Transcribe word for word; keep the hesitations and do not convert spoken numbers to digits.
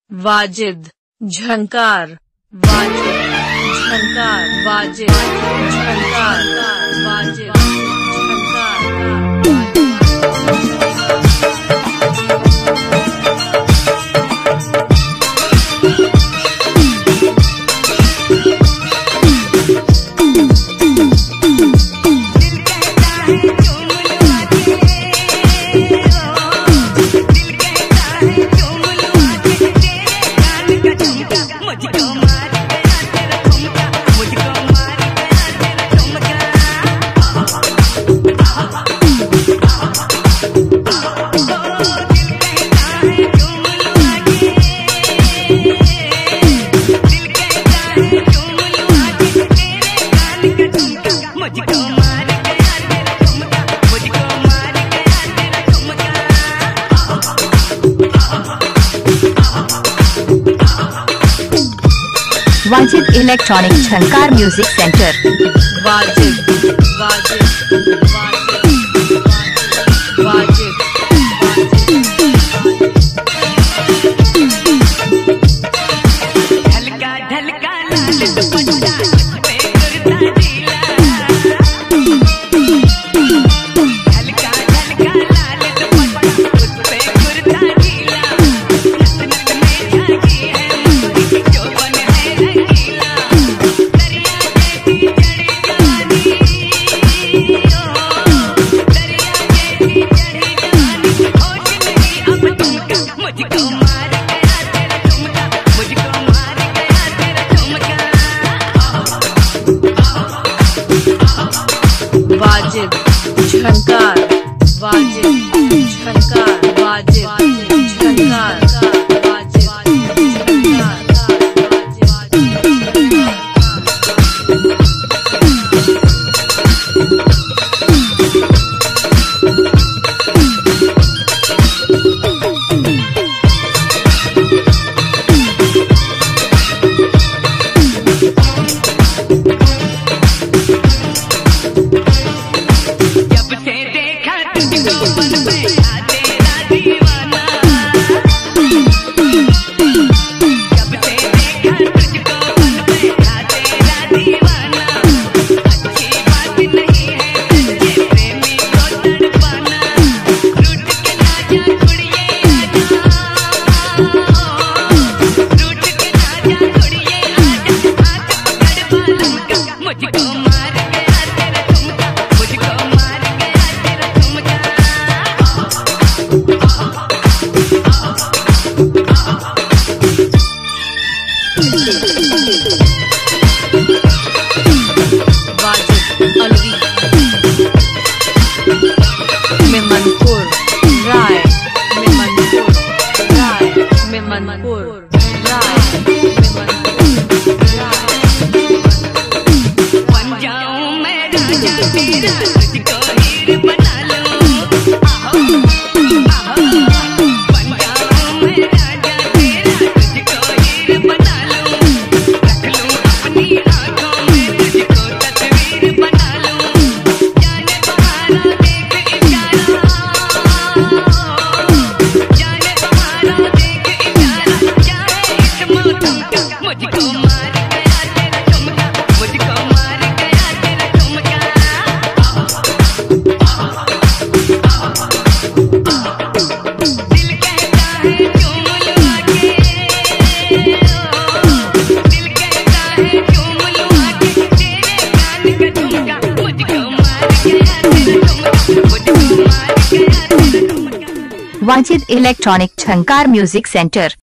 Wajid Jhankar, Wajid Jhankar, Wajid Jhankar, Wajid Wajid electronic Jhankar music centre. Wajid Wajid Wajid Wajid ढलका ढलका लाल दुपट्टा पे करता ढीला, ढलका ढलका लाल दुपट्टा पे करता ढीला, नस नस में झांकी है मोरी जो बन है रंगीला, दरिया जैसी चढ़ी जवानी, ओ दरिया जैसी चढ़ी जवानी, होश नहीं अब तुमका, मुझको मार गया तेरा ठुमका, मुझको मार गया तेरा ठुमका। वाजिद झंकार, वाजिद झंकार, वाजिद झंकार, वाजिद झंकार, जब से देखा तुझको मन में आ तेरा दीवाना, जब से देखा तुझको मन में आ तेरा दीवाना, अच्छी बात नहीं है सच्चे प्रेमी को तड़पाना, रूठ के ना जा कुड़िए आजा, रूठ के ना जा कुड़िए आजा, हाथ पकड़ बालों का, मुझको मार गया तेरा ठुमका, मुझको मार गया तेरा ठुमका। वाजिद अलवी मेमनपुर राय, मेमनपुर राय, मेमनपुर राय, मेमनपुर राय। बन जाऊं मैं राजा तेरा, तुझको हीर बना लूं, आहो आहो, बन जाऊं मैं राजा तेरा, तुझको हीर बना लूं, रख लूं अपनी आंखों में तुझको तस्वीर बना लूं, जाने तुम्हारा देख इशारा, जाने तुम्हारा देख इशारा, चाहे इस मौसम का, मुझको मार गया तेरा ठुमका, मुझको मार गया तेरा ठुमका। दिल कहता है चूम लूं आके, दिल कहता है चूम लूं आके, तेरे कान का झुमका, मुझको मार गया तेरा ठुमका, मुझको मार गया तेरा ठुमका। Wajid electronic Jhankar music centre.